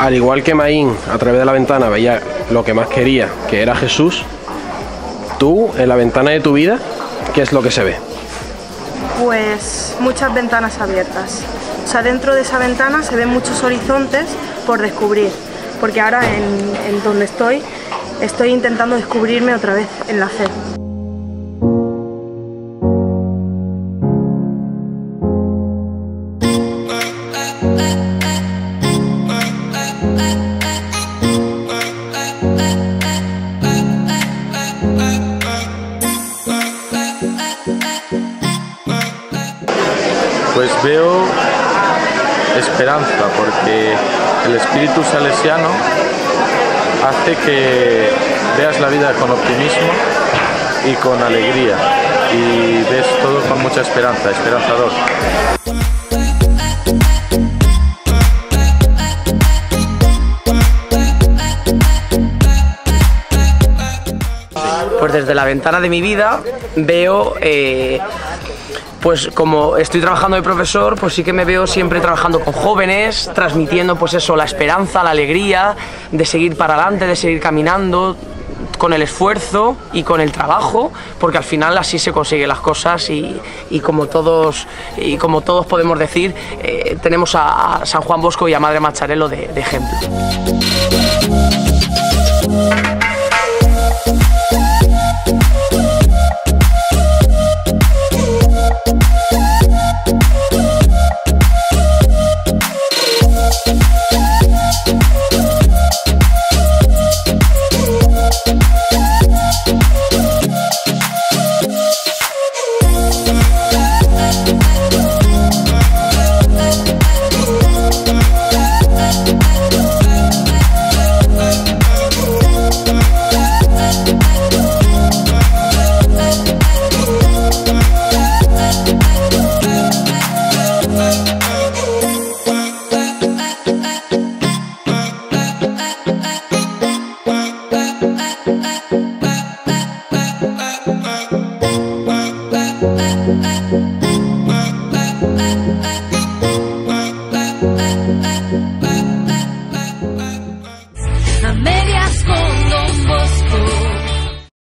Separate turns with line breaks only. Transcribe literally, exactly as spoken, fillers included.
al igual que Maín a través de la ventana veía lo que más quería, que era Jesús, tú en la ventana de tu vida, ¿qué es lo que se ve?
Pues muchas ventanas abiertas. O sea, dentro de esa ventana se ven muchos horizontes por descubrir, porque ahora en, en donde estoy, estoy intentando descubrirme otra vez en la fe.
Pues veo esperanza, porque el espíritu salesiano hace que veas la vida con optimismo y con alegría, y ves todo con mucha esperanza, esperanzador.
Pues desde la ventana de mi vida veo, eh, pues como estoy trabajando de profesor, pues sí que me veo siempre trabajando con jóvenes, transmitiendo pues eso, la esperanza, la alegría de seguir para adelante, de seguir caminando con el esfuerzo y con el trabajo, porque al final así se consiguen las cosas y, y como todos y como todos podemos decir, eh, tenemos a, a San Juan Bosco y a Madre Macharelo de, de ejemplo.